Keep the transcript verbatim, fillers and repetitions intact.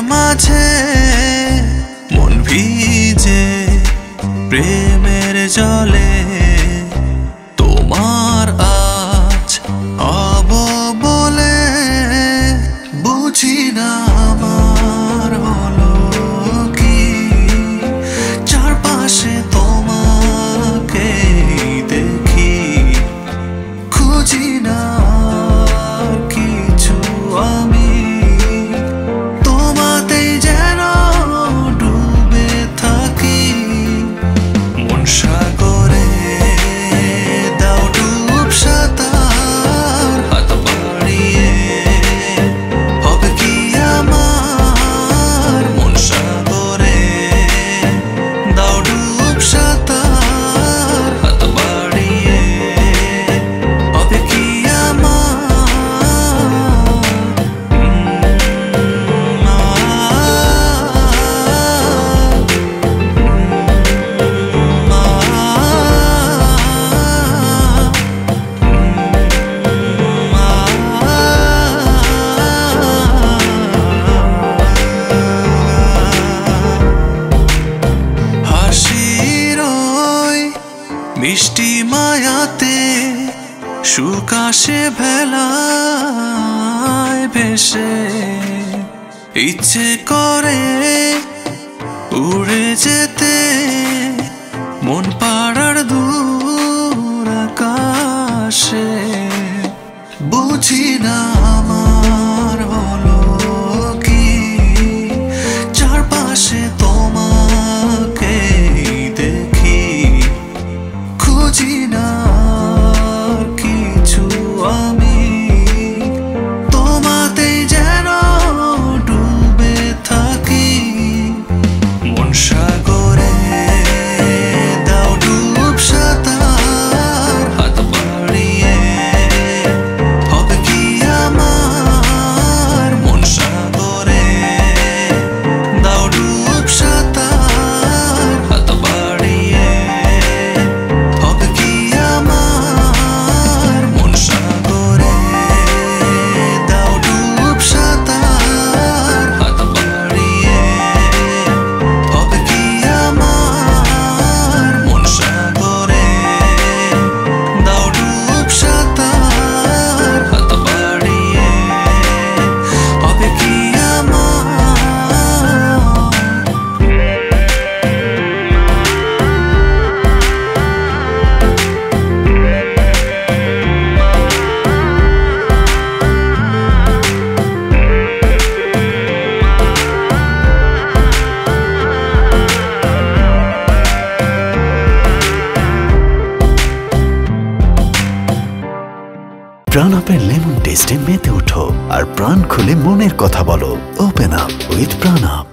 মাঝে মন ভিজে প্রেমের জলে তোমার আজ হব বলে বুঝি না আমার হলো কি চারপাশে তোমাকে দেখি খুঁজি না কিছু আমি তোমাতেই যেন ডুবে থাকি মন সাগরে দাও ডুব সাঁতার হাত বাড়িয়ে হবে কি আমার মন সাগরে দাও ডুব সাঁতার হাত বাড়িয়ে হবে কি মিষ্টি মায়াতে সুখ আসে ভেলায় ভেসে ইচ্ছে করে উড়ে যেতে মন পাড়ার দূর আকাশে বুঝি না আমার হলো কি চারপাশে তোমাকে দেখি খুঁজি না কিছু আমি তোমাতেই যেন ডুবে থাকি মন সাগরে দাও ডুব সাঁতার হাত বাড়িয়ে হবে কি আমার মন সাগরে দাও ডুব সাঁতার হাত বাড়িয়ে হবে কি আমার মন সাগরে দাও ডুব সাঁতার হাত বাড়িয়ে হবে কি আমার মন সাগরে দাও ডুব সাঁতার হাত বাড়িয়ে হবে কি আমার প্রাণ আপের লেমন টেস্টে মেতে ওঠো আর প্রাণ খুলে মনের কথা বলো। Open up with Pran up.